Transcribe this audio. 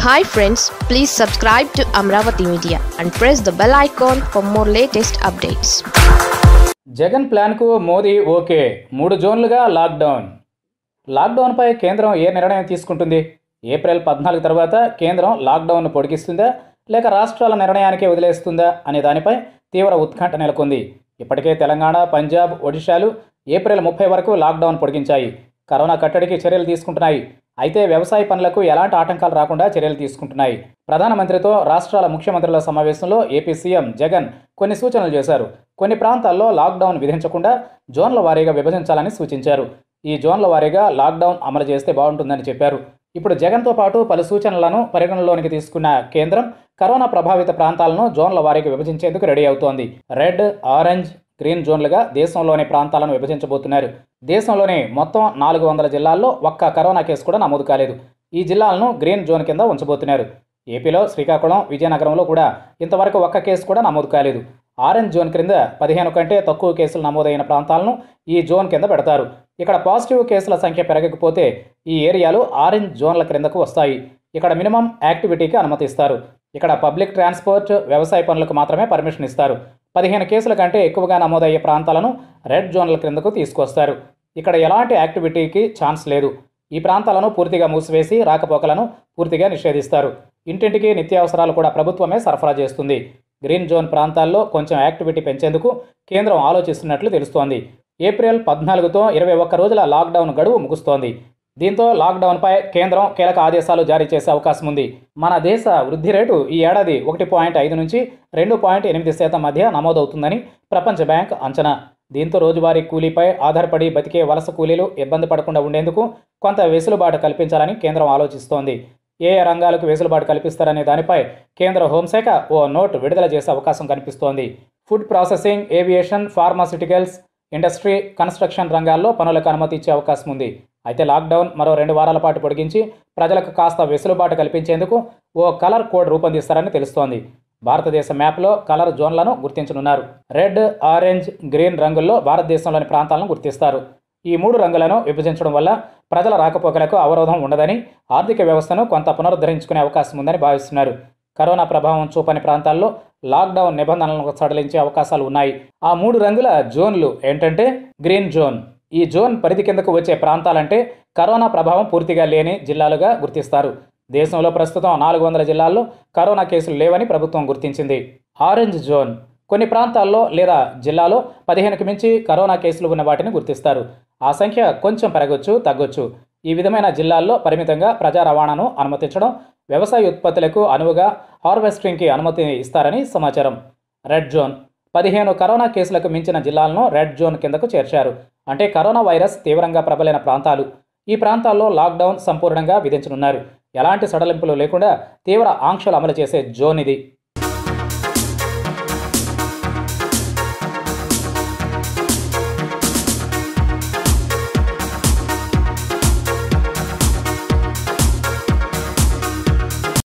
Hi friends, please subscribe to Amravati Media and press the bell icon for more latest updates. Jagan ప్లాన్కు Modi okay 3 జోన్లుగా lockdown. లాక్డౌన్పై కేంద్రం ఏ నిర్ణయం తీసుకుంటుంది? ఏప్రిల్ 14 తర్వాత కేంద్రం లాక్డౌన్ను పొడిగిస్తుందా లేక రాష్ట్రాల నిర్ణయానికే వదిలేస్తుందా అనే దానిపై తీవ్ర ఉత్కంఠ నెలకొంది. ఇప్పటికే తెలంగాణ, పంజాబ్, ఒడిశాలు ఏప్రిల్ 30 వరకు లాక్డౌన్ పొడిగించాయి. కరోనా కట్టడికి చర్యలు తీసుకుంటున్నాయి. అయితే వ్యవసాయ పనులకు ఎలాంటి ఆటంకాలు రాకుండా చర్యలు తీసుకుంటున్నాయి. ప్రధానమంత్రితో రాష్ట్రాల ముఖ్యమంత్రుల సమావేశంలో ఏపీ సీఎం జగన్ కొన్ని సూచనలు చేశారు. కొన్ని ప్రాంతాల్లో లాక్డౌన్ విధించకుండా జోన్ల వారీగా విభజించాలని సూచించారు. ఈ జోన్ల వారీగా లాక్డౌన్ అమలు చేస్తే బాగుంటుందని చెప్పారు. ఇప్పుడు జగన్తో పాటు పలు సూచనలను పరిగణనలోనికి తీసుకున్న కేంద్రం కరోనా ప్రభావిత ప్రాంతాలను జోన్ల వారీగా విభజించేందుకు రెడీ అవుతోంది. రెడ్, ఆరెంజ్, గ్రీన్ జోన్లుగా దేశంలోని ప్రాంతాలను విభజించబోతున్నారు. దేశంలోని మొత్తం 400 జిల్లాల్లో ఒక్క కరోనా కేసు కూడా నమోదు కాలేదు. ఈ జిల్లాలను గ్రీన్ జోన్ కింద ఉంచబోతున్నారు. ఏపీలో శ్రీకాకుళం, విజయనగరంలో కూడా ఇంతవరకు ఒక్క కేసు కూడా నమోదు కాలేదు. ఆరెంజ్ జోన్ క్రింద 15 కంటే తక్కువ కేసులు నమోదైన ప్రాంతాలను ఈ జోన్ కింద పెడతారు. ఇక్కడ పాజిటివ్ కేసుల సంఖ్య పెరగకపోతే ఈ ఏరియాలు ఆరెంజ్ జోన్ల క్రిందకు వస్తాయి. ఇక్కడ మినిమం యాక్టివిటీకి అనుమతిస్తారు. ఇక్కడ పబ్లిక్ ట్రాన్స్పోర్ట్, వ్యవసాయ పనులకు మాత్రమే పర్మిషన్ ఇస్తారు. 15 కేసుల కంటే ఎక్కువగా నమోదయ్యే ప్రాంతాలను రెడ్ జోన్ల క్రిందకు తీసుకొస్తారు. ఇక్కడ ఎలాంటి యాక్టివిటీకి ఛాన్స్ లేదు. ఈ ప్రాంతాలను పూర్తిగా మూసివేసి రాకపోకలను పూర్తిగా నిషేధిస్తారు. ఇంటింటికి నిత్యావసరాలు కూడా ప్రభుత్వమే సరఫరా చేస్తుంది. గ్రీన్ జోన్ ప్రాంతాల్లో కొంచెం యాక్టివిటీ పెంచేందుకు కేంద్రం ఆలోచిస్తున్నట్లు తెలుస్తోంది. ఏప్రిల్ 14తో 21 రోజుల లాక్డౌన్ గడువు ముగుస్తోంది. దీంతో లాక్డౌన్పై కేంద్రం కీలక ఆదేశాలు జారీ చేసే అవకాశం ఉంది. మన దేశ వృద్ధి రేటు ఈ ఏడాది 1.5 నుంచి 2.8% మధ్య నమోదవుతుందని ప్రపంచ బ్యాంక్ అంచనా. దీంతో రోజువారీ కూలీపై ఆధారపడి బతికే వలస కూలీలు ఇబ్బంది పడకుండా ఉండేందుకు కొంత వెసులుబాటు కల్పించాలని కేంద్రం ఆలోచిస్తోంది. ఏ రంగాలకు వెసులుబాటు కల్పిస్తారనే దానిపై కేంద్ర హోంశాఖ ఓ నోట్ విడుదల చేసే అవకాశం కనిపిస్తోంది. Food processing, aviation, pharmaceuticals industry, construction రంగాల్లో పనులకు అనుమతి ఇచ్చే అవకాశం ఉంది. అయితే లాక్డౌన్ మరో 2 వారాల పాటు పొడిగించి ప్రజలకు కాస్త వెసులుబాటు కల్పించేందుకు ఓ కలర్ కోడ్ రూపొందిస్తారని తెలుస్తోంది. భారతదేశ మ్యాప్లో కలర్ జోన్లను గుర్తించనున్నారు. రెడ్, ఆరెంజ్, గ్రీన్ రంగుల్లో భారతదేశంలోని ప్రాంతాలను గుర్తిస్తారు. ఈ 3 రంగులను విభజించడం వల్ల ప్రజల రాకపోకలకు అవరోధం ఉండదని, ఆర్థిక వ్యవస్థను కొంత పునరుద్ధరించుకునే అవకాశం ఉందని భావిస్తున్నారు. కరోనా ప్రభావం చూపని ప్రాంతాల్లో లాక్డౌన్ నిబంధనలను సడలించే అవకాశాలు ఉన్నాయి. ఆ 3 రంగుల జోన్లు ఏంటంటే గ్రీన్ జోన్. ఈ జోన్ పరిధి కిందకు వచ్చే ప్రాంతాలంటే కరోనా ప్రభావం పూర్తిగా లేని జిల్లాలుగా గుర్తిస్తారు. దేశంలో ప్రస్తుతం 400 జిల్లాల్లో కరోనా కేసులు లేవని ప్రభుత్వం గుర్తించింది. ఆరెంజ్ జోన్ కొన్ని ప్రాంతాల్లో లేదా జిల్లాలో 15కి మించి కరోనా కేసులు ఉన్న వాటిని గుర్తిస్తారు. ఆ సంఖ్య కొంచెం పెరగొచ్చు, తగ్గొచ్చు. ఈ విధమైన జిల్లాల్లో పరిమితంగా ప్రజా రవాణాను అనుమతించడం, వ్యవసాయ ఉత్పత్తులకు అనువుగా హార్వెస్టింగ్కి అనుమతి ఇస్తారని సమాచారం. రెడ్ జోన్ 15 కరోనా కేసులకు మించిన జిల్లాలను రెడ్ జోన్ కిందకు చేర్చారు. అంటే కరోనా వైరస్ తీవ్రంగా ప్రబలిన ప్రాంతాలు. ఈ ప్రాంతాల్లో లాక్డౌన్ సంపూర్ణంగా విధించనున్నారు. ఎలాంటి సడలింపులు లేకుండా తీవ్ర ఆంక్షలు అమలు చేసే జోన్ ఇది.